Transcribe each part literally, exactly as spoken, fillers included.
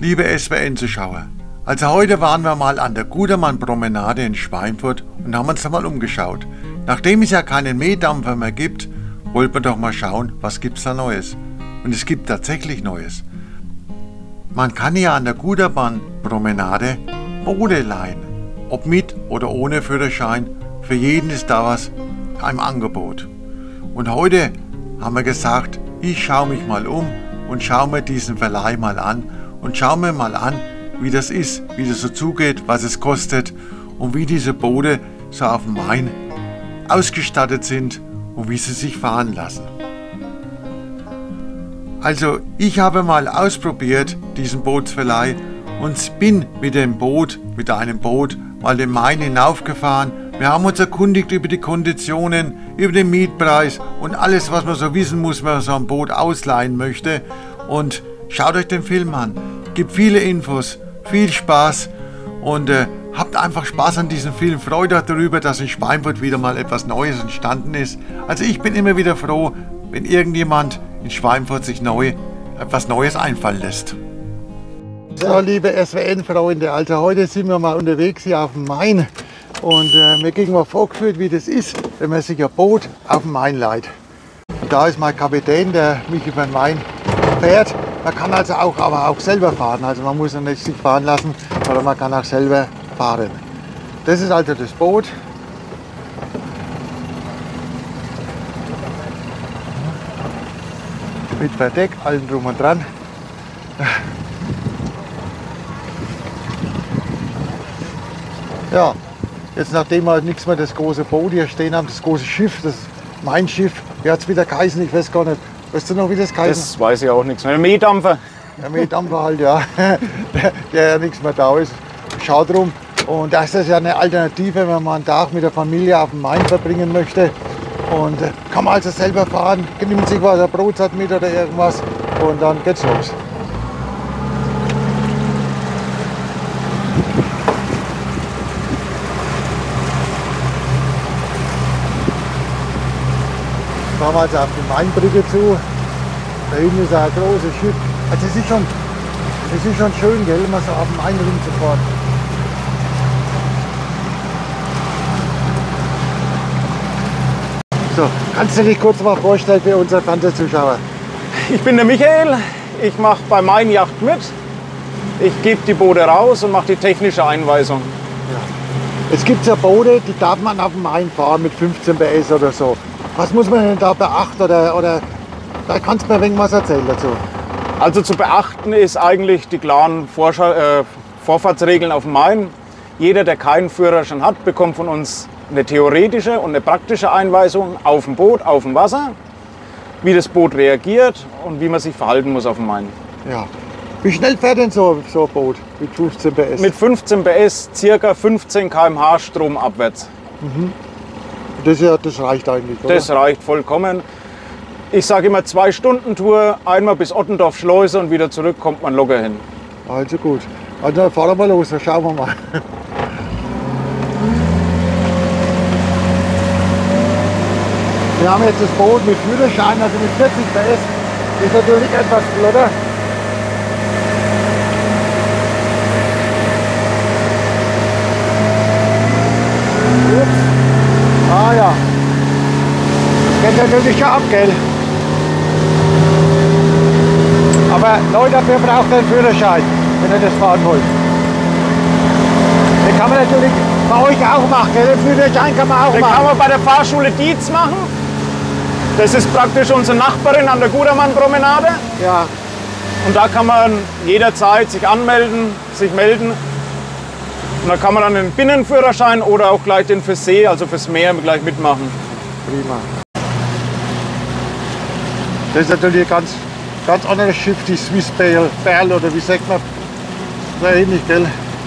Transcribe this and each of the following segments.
Liebe S W N-Zuschauer, also heute waren wir mal an der Gudermann-Promenade in Schweinfurt und haben uns da mal umgeschaut. Nachdem es ja keinen Mähdampfer mehr gibt, wollten wir doch mal schauen, was gibt's da Neues. Und es gibt tatsächlich Neues. Man kann ja an der Gudermann-Promenade Boote leihen. Ob mit oder ohne Führerschein, für jeden ist da was im Angebot. Und heute haben wir gesagt, ich schaue mich mal um und schaue mir diesen Verleih mal an und schaue mir mal an, wie das ist, wie das so zugeht, was es kostet und wie diese Boote so auf dem Main ausgestattet sind und wie sie sich fahren lassen. Also ich habe mal ausprobiert diesen Bootsverleih und bin mit dem Boot, mit einem Boot mal den Main hinaufgefahren. Wir haben uns erkundigt über die Konditionen, über den Mietpreis und alles, was man so wissen muss, wenn man so ein Boot ausleihen möchte. Und schaut euch den Film an. Es gibt viele Infos, viel Spaß und äh, habt einfach Spaß an diesem Film. Freut euch darüber, dass in Schweinfurt wieder mal etwas Neues entstanden ist. Also ich bin immer wieder froh, wenn irgendjemand in Schweinfurt sich neu etwas Neues einfallen lässt. So, liebe S W N-Freunde, also heute sind wir mal unterwegs hier auf dem Main und äh, mir kriegen mal vorgeführt, wie das ist, wenn man sich ein Boot auf dem Main leiht. Und da ist mein Kapitän, der mich über den Main fährt. Man kann also auch, aber auch selber fahren, also man muss ja nicht sich fahren lassen, sondern man kann auch selber fahren. Das ist also das Boot. Mit Verdeck, allem drum und dran. Ja, jetzt nachdem wir nichts mehr das große Boot hier stehen haben, das große Schiff, das mein Schiff, wie hat es wieder geheißen, ich weiß gar nicht. Weißt du noch, wie das geheißen? Das weiß ich auch nichts mehr. Der Mähdampfer. Der Mähdampfer halt, ja, der, der ja nichts mehr da ist. Schau drum. Und das ist ja eine Alternative, wenn man einen Tag mit der Familie auf dem Main verbringen möchte. Und äh, kann man also selber fahren, nimmt sich was, eine Brotzeit mit oder irgendwas und dann geht's los. Fahren wir also auf die Mainbrücke zu. Da hinten ist ein großes Schiff. Also es ist schon, es ist schon schön, gell, immer so auf dem Main rumzufahren. So, kannst du dich kurz mal vorstellen für unsere Fernsehzuschauer? Ich bin der Michael, ich mache bei Main Yacht mit. Ich gebe die Boote raus und mache die technische Einweisung. Ja. Es gibt ja Boote, die darf man auf dem Main fahren mit fünfzehn P S oder so. Was muss man denn da beachten? Oder, oder da kannst du mir ein wenig was erzählen dazu. Also zu beachten ist eigentlich die klaren Vorschau äh, Vorfahrtsregeln auf dem Main. Jeder, der keinen Führerschein hat, bekommt von uns eine theoretische und eine praktische Einweisung auf dem Boot, auf dem Wasser, wie das Boot reagiert und wie man sich verhalten muss auf dem Main. Ja. Wie schnell fährt denn so, so ein Boot mit fünfzehn P S? Mit fünfzehn P S ca. fünfzehn Kilometer pro Stunde stromabwärts. Mhm. Das, ja, das reicht eigentlich, oder? Das reicht vollkommen. Ich sage immer zwei Stunden Tour, einmal bis Ottendorf Schleuse und wieder zurück kommt man locker hin. Also gut. Also dann fahren wir los, dann schauen wir mal. Wir haben jetzt das Boot mit Führerschein, also mit vierzig P S. Das ist natürlich etwas flotter. Ups. Ah ja. Das geht natürlich schon ab, gell? Aber Leute, dafür braucht ihr einen Führerschein, wenn ihr das fahren wollt. Den kann man natürlich bei euch auch machen, gell? Den Führerschein kann man auch Den machen. kann man bei der Fahrschule Dietz machen. Das ist praktisch unsere Nachbarin an der Gudermann-Promenade. Ja. Und da kann man jederzeit sich anmelden, sich melden. Und da kann man dann den Binnenführerschein oder auch gleich den fürs See, also fürs Meer, gleich mitmachen. Prima. Das ist natürlich ein ganz, ganz anderes Schiff, die Swiss Pearl, Pearl oder wie sagt man? So ähnlich, gell?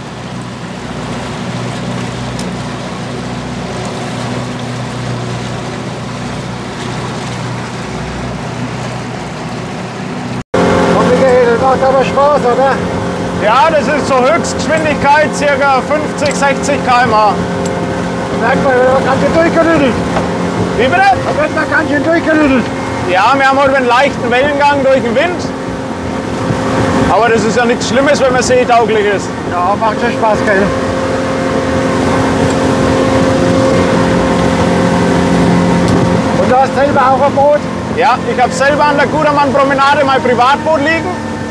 Und Michael, das macht aber Spaß, oder? Ja, das ist zur Höchstgeschwindigkeit ca. fünfzig, sechzig Kilometer pro Stunde. Merkt man, da wird man ganz schön durchgerüttelt. Wie bitte? Da wird man ganz schön durchgerüttelt. Ja, wir haben heute einen leichten Wellengang durch den Wind. Aber das ist ja nichts Schlimmes, wenn man seetauglich ist. Ja, macht schon Spaß, gell? Und du hast selber auch ein Boot? Ja, ich habe selber an der Gudermann-Promenade mein Privatboot liegen.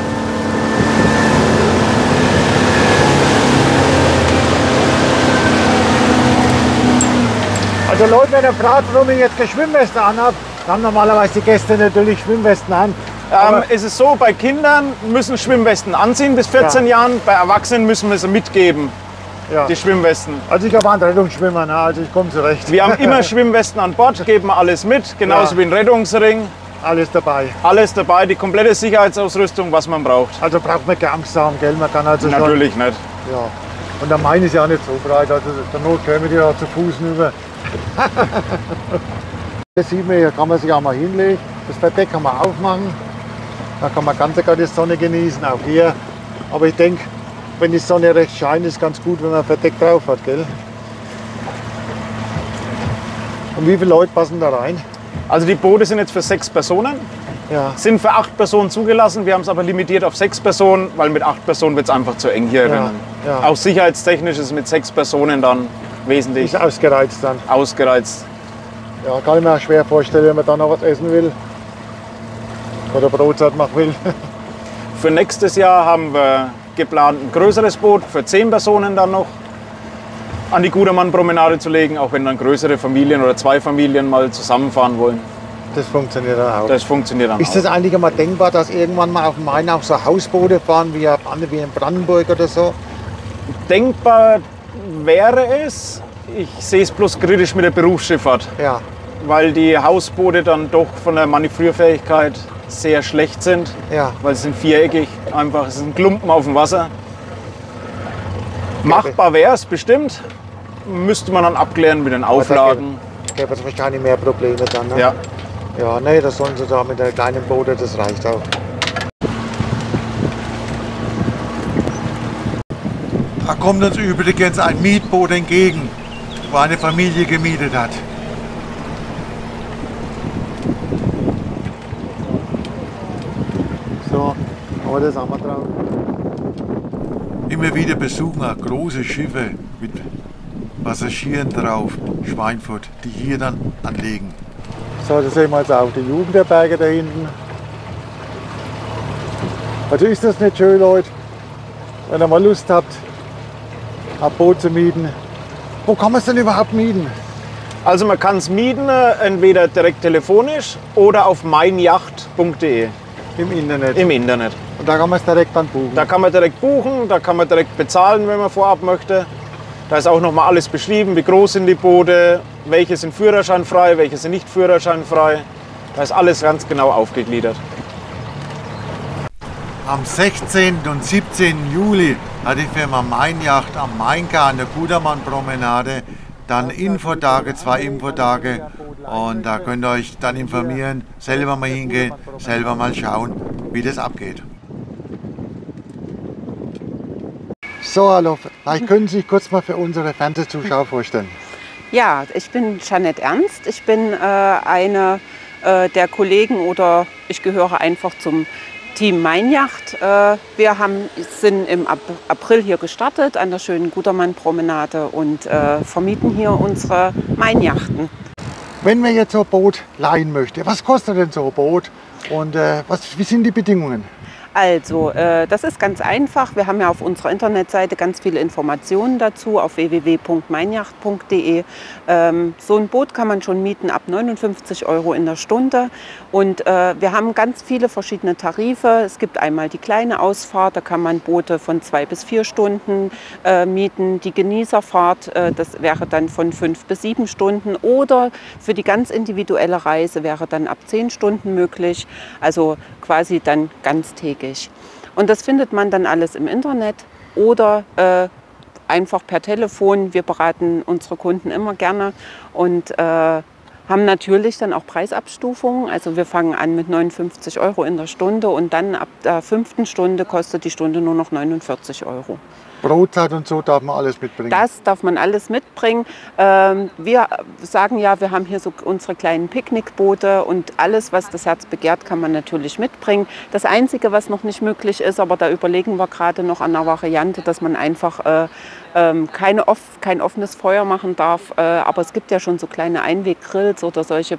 Also Leute, wenn ihr fragt, warum ich jetzt keine Schwimmweste anhabe, dann haben normalerweise die Gäste natürlich Schwimmwesten an. Ähm, es ist so, bei Kindern müssen Schwimmwesten anziehen bis vierzehn Ja. Jahren, bei Erwachsenen müssen wir sie mitgeben, Ja. die Schwimmwesten. Also ich habe einen Rettungsschwimmer, ne? Also ich komme zurecht. Wir haben immer Schwimmwesten an Bord, geben wir alles mit, genauso Ja. wie ein Rettungsring. Alles dabei. Alles dabei, die komplette Sicherheitsausrüstung, was man braucht. Also braucht man keine Angst haben, gell? Man kann also schon... Natürlich nicht. Ja. Und der Main ist ja auch nicht so breit, also der Not können wir die ja zu Fuß über. Das sieht man, hier kann man sich auch mal hinlegen. Das Verdeck kann man aufmachen. Da kann man ganz sogar die Sonne genießen, auch hier. Aber ich denke, wenn die Sonne recht scheint, ist es ganz gut, wenn man ein Verdeck drauf hat, gell? Und wie viele Leute passen da rein? Also die Boote sind jetzt für sechs Personen, Ja. sind für acht Personen zugelassen. Wir haben es aber limitiert auf sechs Personen, weil mit acht Personen wird es einfach zu eng hier Ja, drinnen. ja. Auch sicherheitstechnisch ist es mit sechs Personen dann wesentlich Ist ausgereizt dann. ausgereizt. Ja, kann ich mir auch schwer vorstellen, wenn man da noch was essen will. Oder Brotzeit machen will. Für nächstes Jahr haben wir geplant, ein größeres Boot für zehn Personen dann noch an die Gudermann-Promenade zu legen, auch wenn dann größere Familien oder zwei Familien mal zusammenfahren wollen. Das funktioniert dann auch. Das funktioniert dann Ist das auch. eigentlich einmal denkbar, dass irgendwann mal auf dem Main auch so Hausboote fahren, wie, wie in Brandenburg oder so? Denkbar wäre es, ich sehe es bloß kritisch mit der Berufsschifffahrt, Ja, weil die Hausboote dann doch von der Manövrierfähigkeit sehr schlecht sind, ja. weil sie sind viereckig, einfach, es ist ein Klumpen auf dem Wasser. Machbar wäre es bestimmt, müsste man dann abklären mit den Auflagen. Da gäbe es wahrscheinlich mehr Probleme dann. Ne? Ja. Ja, nee, das sollen sie da mit der kleinen Boote, das reicht auch. Da kommt uns übrigens ein Mietboot entgegen, wo eine Familie gemietet hat. So, aber das haben wir drauf. Immer wieder besuchen auch große Schiffe mit Passagieren drauf, Schweinfurt, die hier dann anlegen. So, da sehen wir jetzt auch die Jugendherberge da hinten. Also ist das nicht schön, Leute, wenn ihr mal Lust habt, ein Boot zu mieten. Wo kann man es denn überhaupt mieten? Also man kann es mieten, äh, entweder direkt telefonisch oder auf meinyacht punkt de Im Internet. im Internet. Und da kann man es direkt dann buchen. Da kann man direkt buchen, da kann man direkt bezahlen, wenn man vorab möchte. Da ist auch noch mal alles beschrieben, wie groß sind die Boote, welche sind führerscheinfrei, welche sind nicht führerscheinfrei. Da ist alles ganz genau aufgegliedert. Am sechzehnten und siebzehnten Juli hat die Firma Mainyacht am Maingar an der Gudermann-Promenade dann Infotage, zwei Infotage. Und da könnt ihr euch dann informieren, selber mal hingehen, selber mal schauen, wie das abgeht. So, hallo. Vielleicht können Sie sich kurz mal für unsere Fernsehzuschauer vorstellen. Ja, ich bin Jeanette Ernst. Ich bin äh, eine äh, der Kollegen oder ich gehöre einfach zum Team Mainyacht. Äh, wir haben, sind im Ap April hier gestartet an der schönen Gudermann-Promenade und äh, vermieten hier unsere Mainyachten. Wenn man jetzt so ein Boot leihen möchte, was kostet denn so ein Boot und äh, was, wie sind die Bedingungen? Also, äh, das ist ganz einfach. Wir haben ja auf unserer Internetseite ganz viele Informationen dazu auf w w w punkt meinyacht punkt de. Ähm, so ein Boot kann man schon mieten ab neunundfünfzig Euro in der Stunde. Und äh, wir haben ganz viele verschiedene Tarife. Es gibt einmal die kleine Ausfahrt, da kann man Boote von zwei bis vier Stunden äh, mieten. Die Genießerfahrt, äh, das wäre dann von fünf bis sieben Stunden. Oder für die ganz individuelle Reise wäre dann ab zehn Stunden möglich. Also quasi dann ganztägig. Und das findet man dann alles im Internet oder äh, einfach per Telefon. Wir beraten unsere Kunden immer gerne und äh, haben natürlich dann auch Preisabstufungen. Also wir fangen an mit neunundfünfzig Euro in der Stunde und dann ab der fünften Stunde kostet die Stunde nur noch neunundvierzig Euro. Brotzeit und so darf man alles mitbringen? Das darf man alles mitbringen. Ähm, wir sagen ja, wir haben hier so unsere kleinen Picknickboote und alles, was das Herz begehrt, kann man natürlich mitbringen. Das Einzige, was noch nicht möglich ist, aber da überlegen wir gerade noch an einer Variante, dass man einfach äh, ähm, keine off, kein offenes Feuer machen darf. Äh, aber es gibt ja schon so kleine Einweggrills oder solche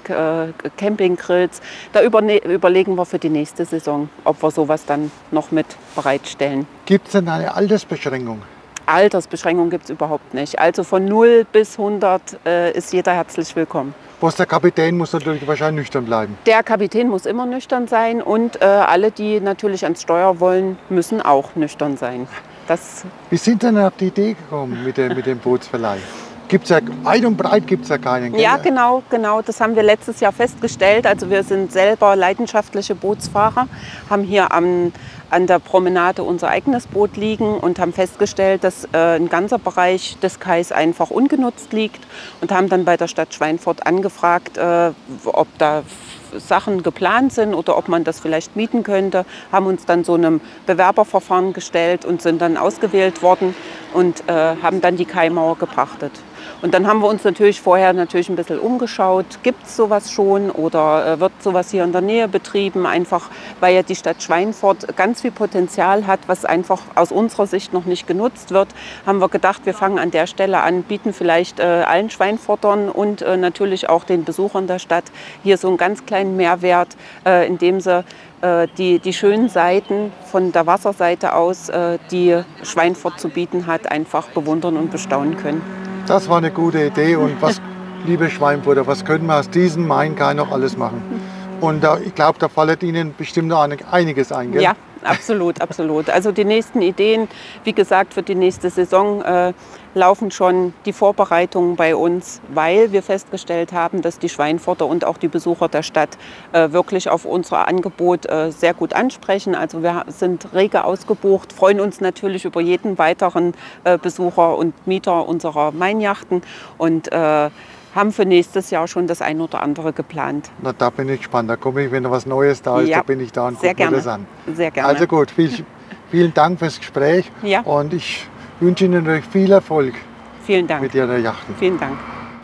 Picknick-Campinggrills. Äh, da überlegen wir für die nächste Saison, ob wir sowas dann noch mit bereitstellen. Gibt es denn eine Altersbeschränkung? Altersbeschränkung gibt es überhaupt nicht. Also von null bis hundert äh, ist jeder herzlich willkommen. Was der Kapitän muss natürlich wahrscheinlich nüchtern bleiben. Der Kapitän muss immer nüchtern sein und äh, alle, die natürlich ans Steuer wollen, müssen auch nüchtern sein. Das Wie sind denn auf die Idee gekommen mit dem, mit dem Bootsverleih? Gibt's ja, weit und breit gibt es ja keinen. Gell? Ja, genau, genau. Das haben wir letztes Jahr festgestellt. Also wir sind selber leidenschaftliche Bootsfahrer, haben hier am, an der Promenade unser eigenes Boot liegen und haben festgestellt, dass äh, ein ganzer Bereich des Kais einfach ungenutzt liegt und haben dann bei der Stadt Schweinfurt angefragt, äh, ob da Sachen geplant sind oder ob man das vielleicht mieten könnte, haben uns dann so einem Bewerberverfahren gestellt und sind dann ausgewählt worden und äh, haben dann die Kaimauer gepachtet. Und dann haben wir uns natürlich vorher natürlich ein bisschen umgeschaut, gibt es sowas schon oder äh, wird sowas hier in der Nähe betrieben, einfach weil ja die Stadt Schweinfurt ganz viel Potenzial hat, was einfach aus unserer Sicht noch nicht genutzt wird, haben wir gedacht, wir fangen an der Stelle an, bieten vielleicht äh, allen Schweinfurtern und äh, natürlich auch den Besuchern der Stadt hier so einen ganz kleinen Mehrwert, äh, indem sie äh, die, die schönen Seiten von der Wasserseite aus, äh, die Schweinfurt zu bieten hat, einfach bewundern und bestaunen können. Das war eine gute Idee. Und was, liebe Schweinfurter, was können wir aus diesem Main-Kai noch alles machen? Und äh, ich glaube, da fällt Ihnen bestimmt noch einiges ein, gell? Ja, absolut, absolut. Also die nächsten Ideen, wie gesagt, für die nächste Saison äh, laufen schon die Vorbereitungen bei uns, weil wir festgestellt haben, dass die Schweinfurter und auch die Besucher der Stadt äh, wirklich auf unser Angebot äh, sehr gut ansprechen. Also wir sind rege ausgebucht, freuen uns natürlich über jeden weiteren äh, Besucher und Mieter unserer Mainjachten und äh, haben für nächstes Jahr schon das ein oder andere geplant. Na, da bin ich gespannt. Da komme ich, wenn noch was Neues da ist, ja, da bin ich da und sehr gucke mir gerne. das an. Sehr gerne. Also gut, viel, vielen Dank fürs Gespräch. Ja. Und ich wünsche Ihnen natürlich viel Erfolg Vielen Dank. mit Ihrer Yachten. Vielen Dank.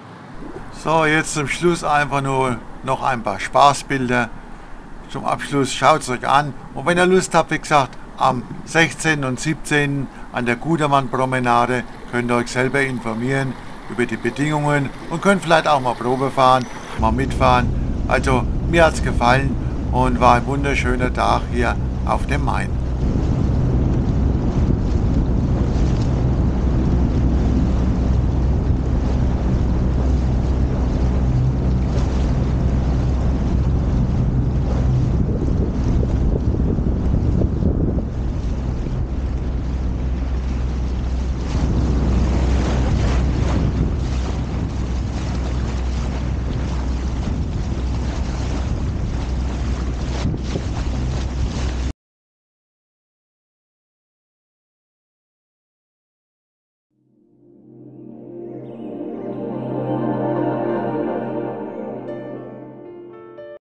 So, jetzt zum Schluss einfach nur noch ein paar Spaßbilder. Zum Abschluss schaut es euch an. Und wenn ihr Lust habt, wie gesagt, am sechzehnten und siebzehnten an der Gudermann-Promenade könnt ihr euch selber informieren über die Bedingungen und könnt vielleicht auch mal Probe fahren, mal mitfahren. Also mir hat es gefallen und war ein wunderschöner Tag hier auf dem Main.